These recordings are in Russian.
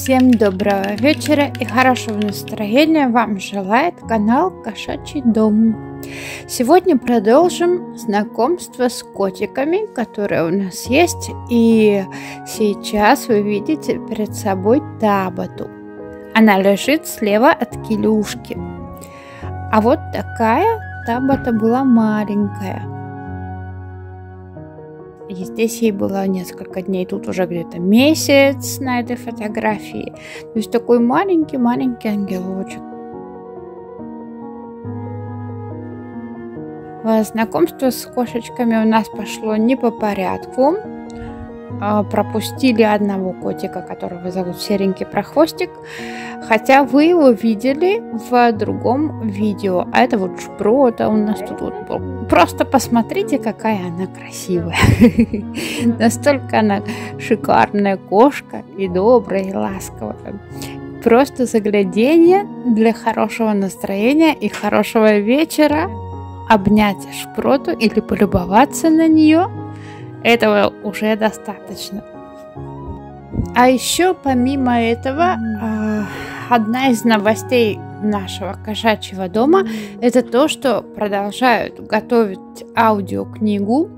Всем доброго вечера и хорошего настроения вам желает канал Кошачий дом. Сегодня продолжим знакомство с котиками, которые у нас есть. И сейчас вы видите перед собой Табату. Она лежит слева от Килюшки. А вот такая Табата была маленькая. И здесь ей было несколько дней, тут уже где-то месяц на этой фотографии. То есть такой маленький-маленький ангелочек. Знакомство с кошечками у нас пошло не по порядку. Пропустили одного котика, которого зовут Серенький Прохвостик. Хотя вы его видели в другом видео. А это вот Шпрота у нас тут вот был. Просто посмотрите, какая она красивая. Настолько она шикарная кошка и добрая, и ласковая. Просто загляденье для хорошего настроения и хорошего вечера. Обнять Шпроту или полюбоваться на нее. Этого уже достаточно. А еще помимо этого, одна из новостей нашего кошачьего дома — это то, что продолжают готовить аудиокнигу.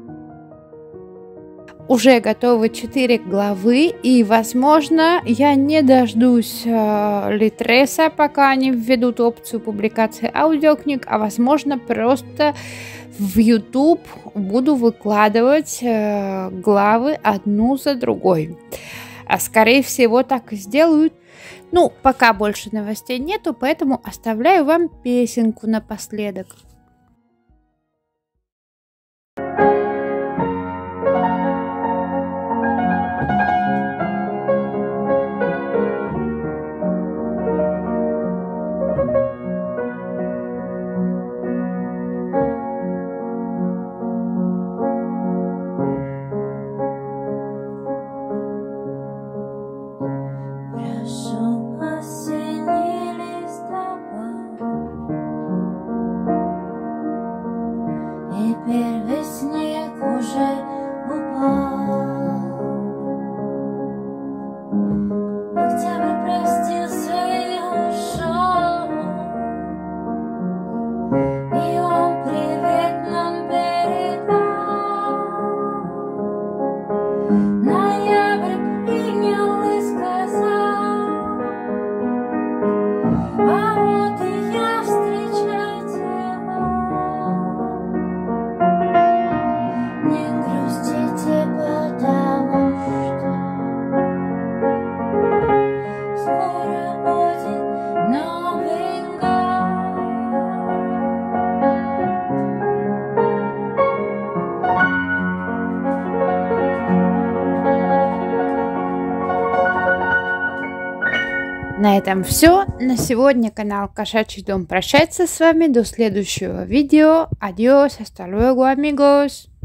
Уже готовы 4 главы, и, возможно, я не дождусь Литреса, пока они введут опцию публикации аудиокниг, а, возможно, просто в YouTube буду выкладывать главы одну за другой. А скорее всего так и сделают. Ну, пока больше новостей нету, поэтому оставляю вам песенку напоследок. Первый снег уже упал. Октябрь простился и ушел, и он привет нам передал. Ноябрь принял и сказал: а вот и я, встречайте вас. Не грустите, потому что скоро будет Новый год. На этом все. На сегодня канал Кошачий дом прощается с вами. До следующего видео. Adiós, hasta luego, amigos.